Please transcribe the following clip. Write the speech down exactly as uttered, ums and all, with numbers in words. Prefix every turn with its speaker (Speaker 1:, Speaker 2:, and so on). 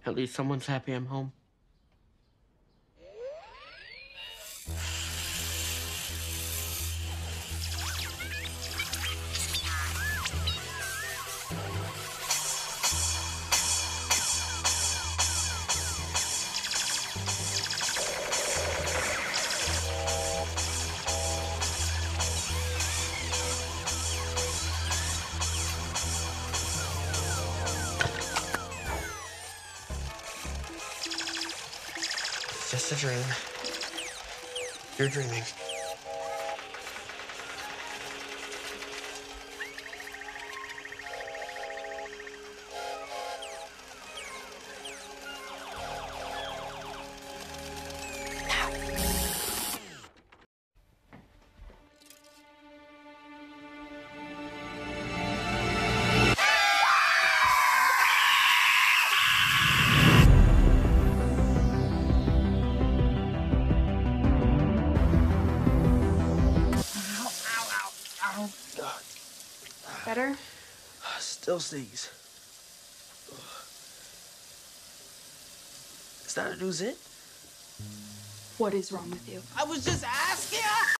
Speaker 1: At least someone's happy I'm home. It's just a dream. You're dreaming.
Speaker 2: Better?
Speaker 3: Still stings. Is that a new zit?
Speaker 2: What is wrong with you?
Speaker 3: I was just asking!